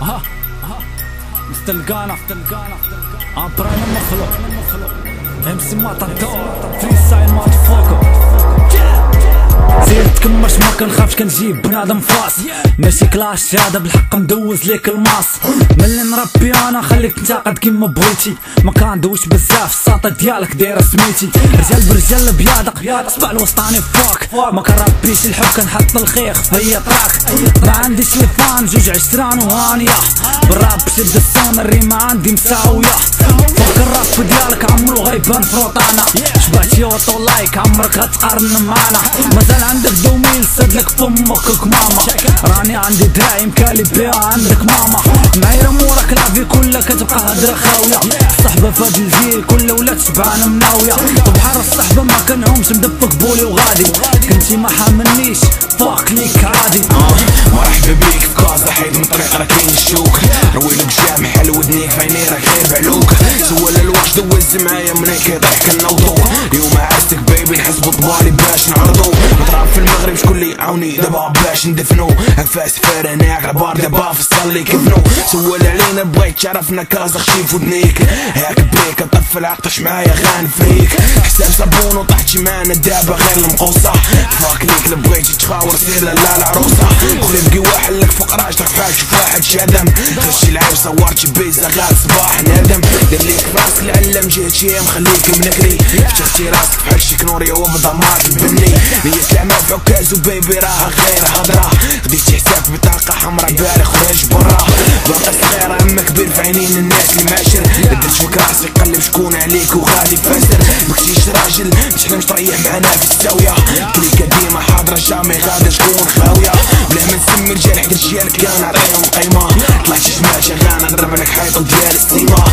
مستلقانا عبرانا مخلوق امسي ما تدور فري ستايل ما تفوقو زيد تكمش ما كنخافش كنجيب بنادم فاس ماشي كلاش هذا بالحق ندوز ليك الماس ملي نربي انا خليك تنتقد كيما بغيتي ما كندوش بزاف الساطه ديالك دايره سميتي رجال برجال بيادق صبع الوسطاني فاك ما كنربيش الحب كنحط الخيخ في طراك ما عنديش لي فان جوج عشران وهانيه بالراب شد الصون الريمه عندي مساويه فوق الراب ديالك عمرو غيبان فروطانا شبعتي وطو لايك عمرك غتقارن معانا مازال عندك دوميل سدلك فمك ماما راني عندي دراعي مكالي بيها عندك ماما معايا موراك لافي كلها كتبقى هدرة خاوية الصحبة فهاد الجيل كله ولات شبعانة مناوية وبحر الصحبة ما كنعومش مدفك بولي وغادي كنتي ما حاملنيش فاك ليك عادي مرحبا بيك في كازا حيد من طريق راه كاين الشوك رويلك جامع حل ودنيك في عيني راك غير بعلوك سوال الواش دوز معايا منين كيطيح كنوضو اليوم عرستك بيبي نحس بطبالي باش نعرضو نضرب في المغرب شكون لي عاوني دابا باش ندفنو هكفاس فار هناك العبار دابا في الصال كيفنو سوال علينا بغيت تعرفنا كازا خشي في ودنيك هاك بيك طفل عطش معايا غنفريك حساب صابون وطحت شي معانا دابا غير المقوصة فاك ليك اللي بغيتي تخاور سير لا العروسة خلي بقي واحد لك فوق راجلك بحال شوف واحد شادم خشي العيش صورت شي بيزا غاد صباح نادم دير ليك راسك العلم جهة شي مخليك منكري فتحتي راسك بحال شي كنوريا وبضمات البني هي كلامة في عكاز وبيبي راها غير هضرة خديتي حساب بطاقة حمرا بالي خرج برا باقي صغيرة اما كبير في عينين الناس اللي معاشر درت شوك راسي قلب شكون عليك وغادي فاسر مكنتيش راجل متحلمش تريح معانا في الزاوية كليكة ديما حاضرة جامي غادي تكون خاوية بلا ما نسمي الجرح رجالك كان نعطيهم قيمة طلعت جماعة غانا نضرب لك حيط ديال السيما